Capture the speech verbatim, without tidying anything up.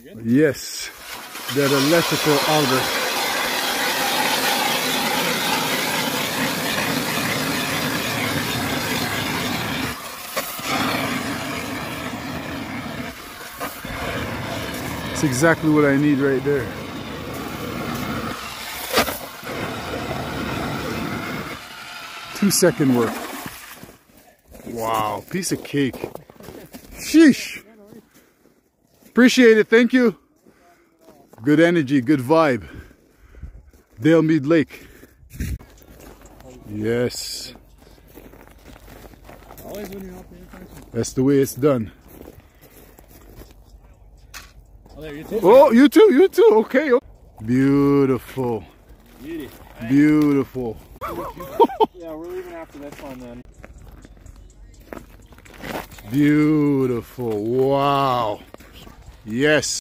Yes, they're the electrical auger. That's exactly what I need right there. Two second work. Wow, piece of cake. Sheesh. Appreciate it, thank you. Good energy, good vibe. Dalemead Lake. Yes. That's the way it's done. Oh, you too, you too, okay. Beautiful. Beautiful. Yeah, we're leaving after this one then. Beautiful. Wow. Yes.